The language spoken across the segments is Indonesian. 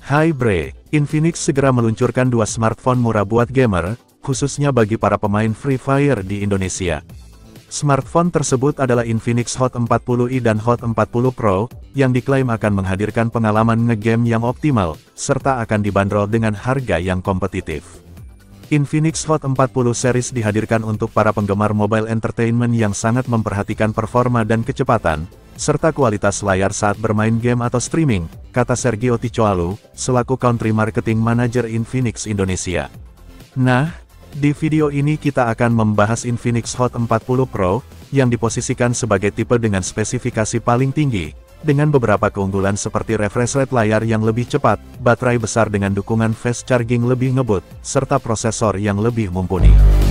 Hai bre, Infinix segera meluncurkan dua smartphone murah buat gamer, khususnya bagi para pemain Free Fire di Indonesia. Smartphone tersebut adalah Infinix Hot 40i dan Hot 40 Pro, yang diklaim akan menghadirkan pengalaman ngegame yang optimal, serta akan dibanderol dengan harga yang kompetitif. Infinix Hot 40 series dihadirkan untuk para penggemar mobile entertainment yang sangat memperhatikan performa dan kecepatan, serta kualitas layar saat bermain game atau streaming, kata Sergio Ticoalu, selaku Country Marketing Manager Infinix Indonesia. Nah, di video ini kita akan membahas Infinix Hot 40 Pro, yang diposisikan sebagai tipe dengan spesifikasi paling tinggi, dengan beberapa keunggulan seperti refresh rate layar yang lebih cepat, baterai besar dengan dukungan fast charging lebih ngebut, serta prosesor yang lebih mumpuni.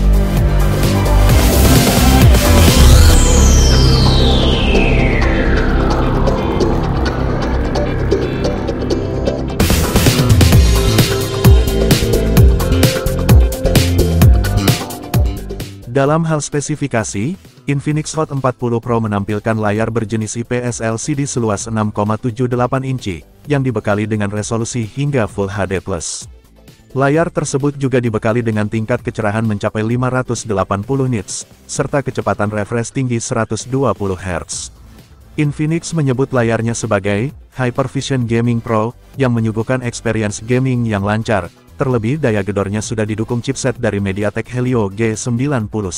Dalam hal spesifikasi, Infinix Hot 40 Pro menampilkan layar berjenis IPS LCD seluas 6,78 inci, yang dibekali dengan resolusi hingga Full HD+. Layar tersebut juga dibekali dengan tingkat kecerahan mencapai 580 nits, serta kecepatan refresh tinggi 120 Hz. Infinix menyebut layarnya sebagai Hypervision Gaming Pro, yang menyuguhkan experience gaming yang lancar. Terlebih daya gedornya sudah didukung chipset dari MediaTek Helio G99.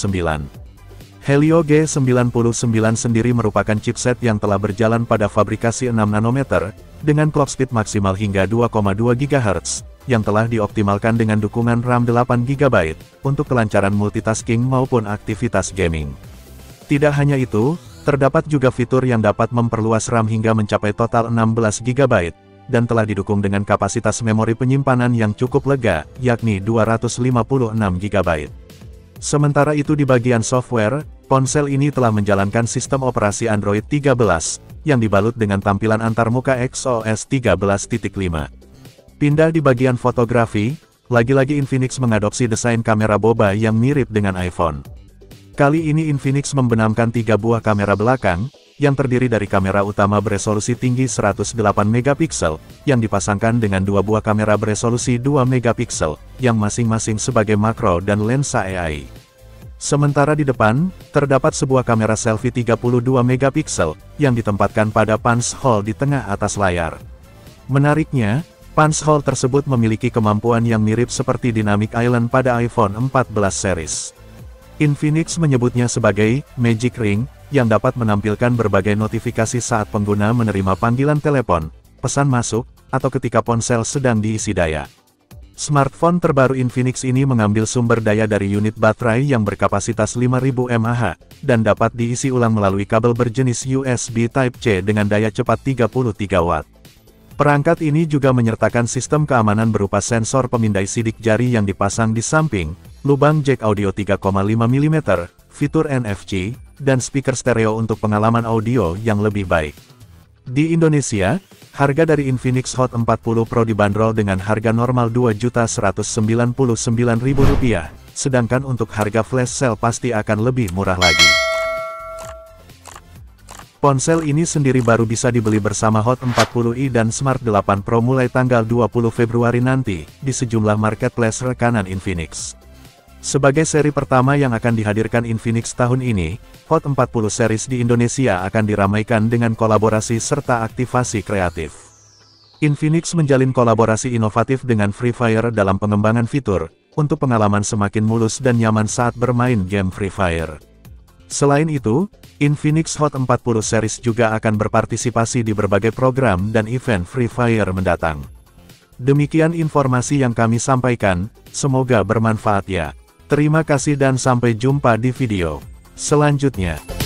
Helio G99 sendiri merupakan chipset yang telah berjalan pada fabrikasi 6 nanometer, dengan clock speed maksimal hingga 2,2 GHz, yang telah dioptimalkan dengan dukungan RAM 8 GB, untuk kelancaran multitasking maupun aktivitas gaming. Tidak hanya itu, terdapat juga fitur yang dapat memperluas RAM hingga mencapai total 16 GB, dan telah didukung dengan kapasitas memori penyimpanan yang cukup lega, yakni 256 GB. Sementara itu di bagian software, ponsel ini telah menjalankan sistem operasi Android 13, yang dibalut dengan tampilan antarmuka XOS 13.5. Pindah di bagian fotografi, lagi-lagi Infinix mengadopsi desain kamera boba yang mirip dengan iPhone. Kali ini Infinix membenamkan 3 buah kamera belakang, yang terdiri dari kamera utama beresolusi tinggi 108 MP, yang dipasangkan dengan 2 buah kamera beresolusi 2 MP, yang masing-masing sebagai makro dan lensa AI. Sementara di depan, terdapat sebuah kamera selfie 32 MP, yang ditempatkan pada punch hole di tengah atas layar. Menariknya, punch hole tersebut memiliki kemampuan yang mirip seperti Dynamic Island pada iPhone 14 series. Infinix menyebutnya sebagai Magic Ring, yang dapat menampilkan berbagai notifikasi saat pengguna menerima panggilan telepon, pesan masuk, atau ketika ponsel sedang diisi daya. Smartphone terbaru Infinix ini mengambil sumber daya dari unit baterai yang berkapasitas 5000 mAh, dan dapat diisi ulang melalui kabel berjenis USB Type-C dengan daya cepat 33 Watt. Perangkat ini juga menyertakan sistem keamanan berupa sensor pemindai sidik jari yang dipasang di samping, lubang jack audio 3,5 mm, fitur NFC, dan speaker stereo untuk pengalaman audio yang lebih baik. Di Indonesia, harga dari Infinix Hot 40 Pro dibanderol dengan harga normal Rp2.199.000, sedangkan untuk harga flash sale pasti akan lebih murah lagi. Ponsel ini sendiri baru bisa dibeli bersama Hot 40i dan Smart 8 Pro mulai tanggal 20 Februari nanti, di sejumlah marketplace rekanan Infinix. Sebagai seri pertama yang akan dihadirkan Infinix tahun ini, Hot 40 series di Indonesia akan diramaikan dengan kolaborasi serta aktivasi kreatif. Infinix menjalin kolaborasi inovatif dengan Free Fire dalam pengembangan fitur, untuk pengalaman semakin mulus dan nyaman saat bermain game Free Fire. Selain itu, Infinix Hot 40 series juga akan berpartisipasi di berbagai program dan event Free Fire mendatang. Demikian informasi yang kami sampaikan, semoga bermanfaat ya. Terima kasih dan sampai jumpa di video selanjutnya.